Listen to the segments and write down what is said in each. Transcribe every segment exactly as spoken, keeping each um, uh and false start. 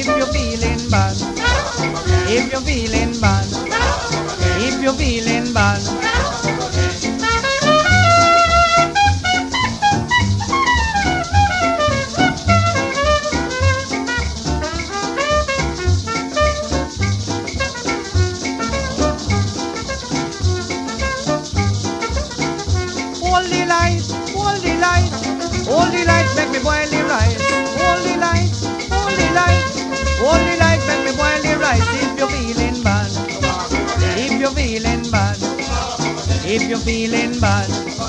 if you're feeling bad. If you're feeling bad. If you're feeling bad. Hold the light, hold the light, hold the light, make me boil the rice. Hold the light, hold the light, hold the light, make me boil the rice. If you're feeling bad, if you're feeling bad, if you're feeling bad.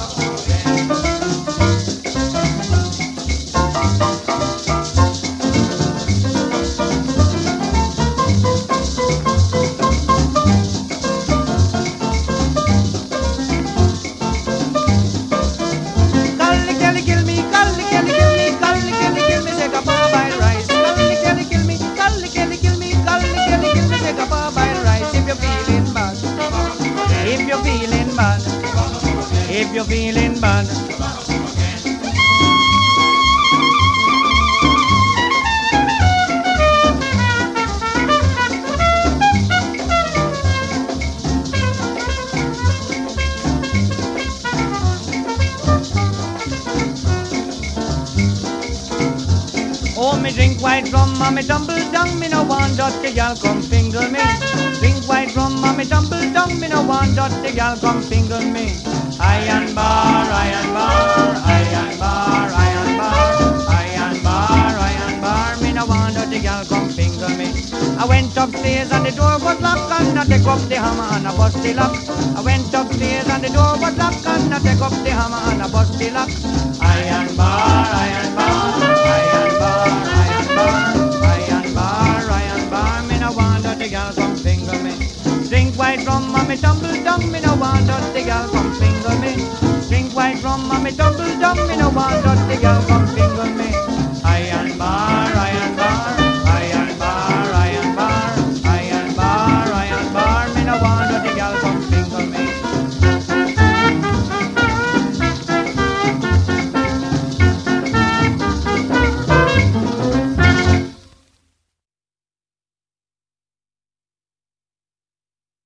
If you're feeling bad. Oh, me drink white rum and me tumble down. Me no want dirty gal come finger me. Drink white rum and me tumble down. Me no want dirty gal come finger me. Iron bar, iron bar, iron bar, iron bar, iron bar, iron bar. Me no want dirty gal come finger me. I went upstairs and the door was locked and I take up the hammer and I bust the lock. I went upstairs and the door was locked and I take up the hammer and I bust the lock. Iron bar, iron bar, iron bar, iron bar, iron bar, iron bar. Me no want dirty gal come finger me. Drink white rum and me tumble down. Me no want dirty gal come finger me. Drink white rum and me tumble down. Me no want dirty gal come finger me.